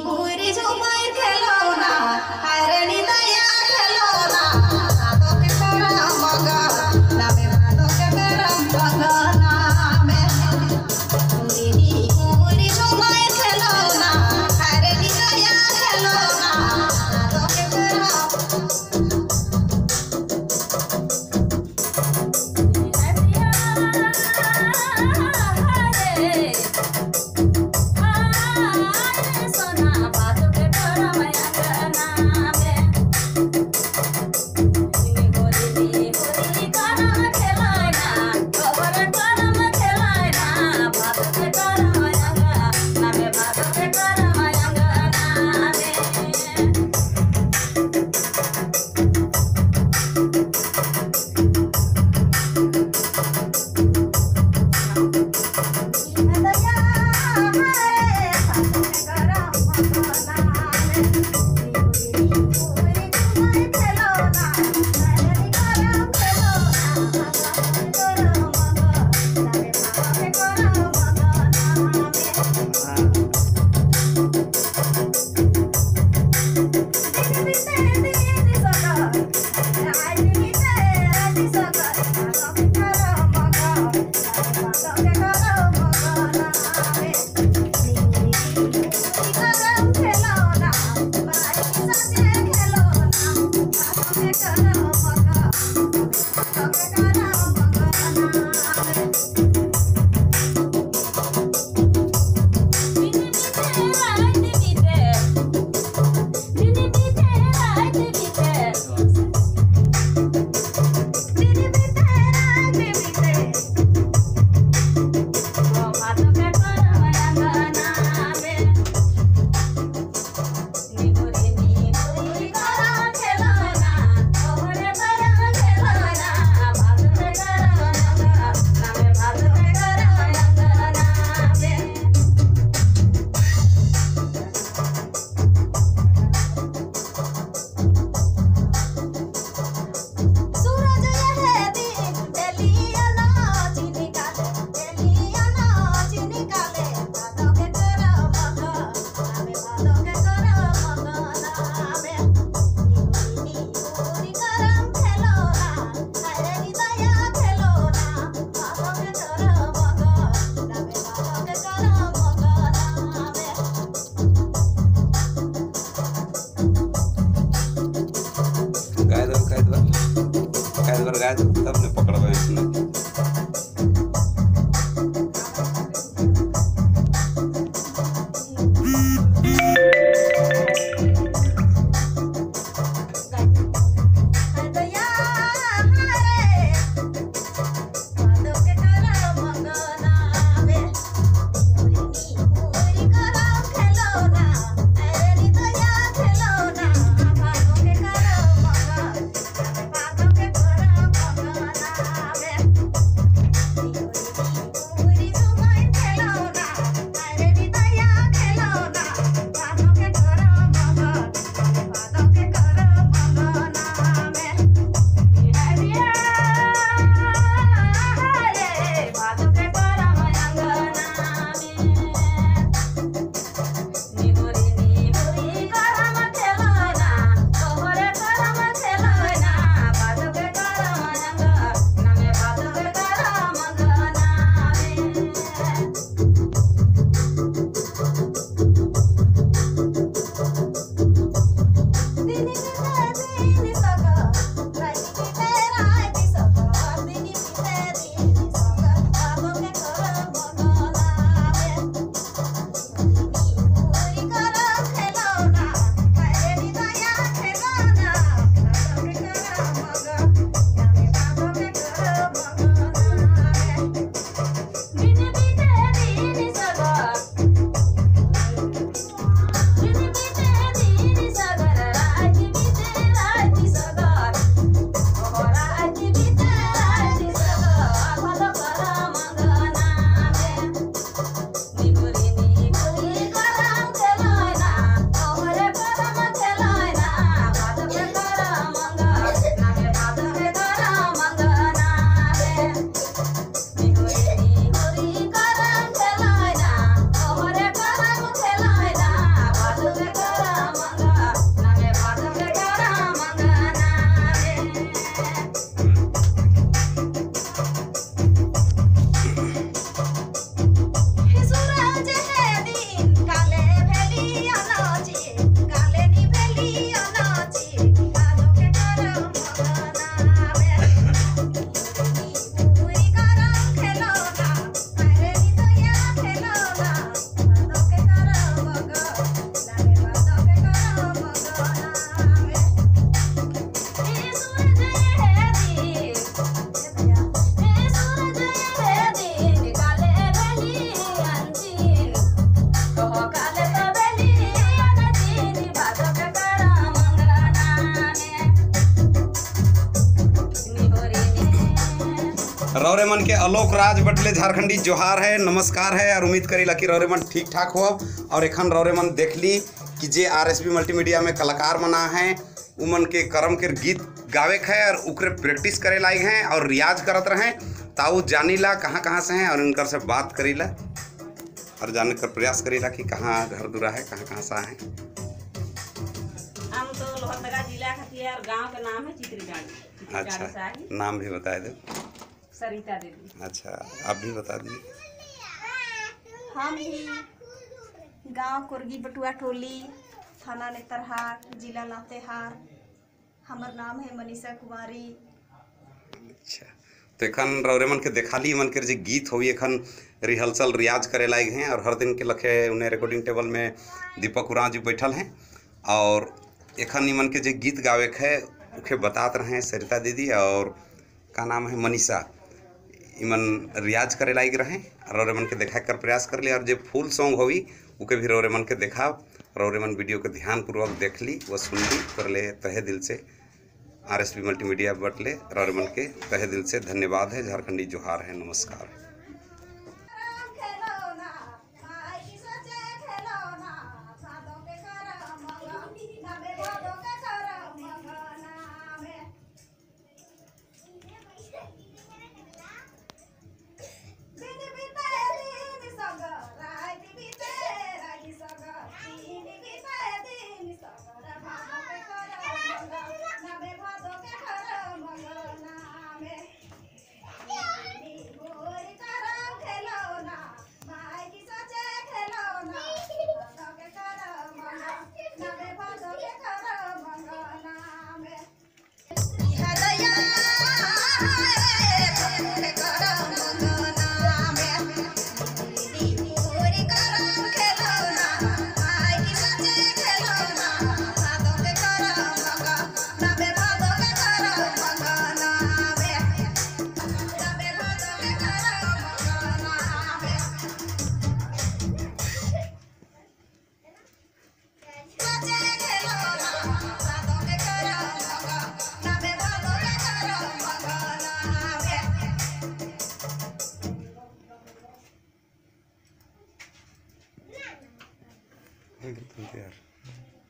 पूरी झुमाई खेलौना हरणी दया खेलौना भादो के करम मगन नामे भादो के करम मगन में पूरी झुमाई खेलौना हरणी दया खेलौना भादो के करम गाय तब ने पकड़ इसने रौरे मन के आलोक राज बटले झारखंडी जोहार है, नमस्कार है और उम्मीद करीला कि रौरे मन ठीक ठाक हो। और एखन रौरे मन देख ली कि जे RSB मल्टीमीडिया में कलाकार मना है उमन के करम के गीत गावे है और उकरे प्रैक्टिस करे लायक हैं और रियाज करत रहे ताऊ जानीला कहाँ से हैं और उनकर से बात करीला और जानने का प्रयास करीला कि कहाँ घर दुरा है, कहाँ से आए। हम तो लोहरदगा जिला खतियार गांव का नाम है चित्रगाड़ी। अच्छा, नाम भी बता दो। सरिता देवी। अच्छा, आप भी बता दीजिए। हम भी गांव कुर्गी बटुआ टोली, थाना नेतरहार, जिला लातेहार। हमार नाम है मनीषा कुमारी। अच्छा, तो एखन रौरे मन के देखाली मन के जे गीत होई एखन रिहर्सल रियाज करे लायक हैं और हर दिन के लखे उन्हें रिकॉर्डिंग टेबल में दीपक उरांव जी बैठल हैं और एखन इमन के जे गीत गावे है उके बताते रहे सरिता दीदी और का नाम है मनीषा। इमन रियाज करे लायक रहे रौरे मन के देखा कर प्रयास कर लिया और जो फुल सॉन्ग होई उके भी रौरे मन के देखा। रौरे मन वीडियो के ध्यानपूर्वक देख ली व सुन ली कर ले तहे दिल से RSB मल्टीमीडिया बटले रौरे मन के तहे दिल से धन्यवाद है। झारखंडी जोहार है, नमस्कार। यार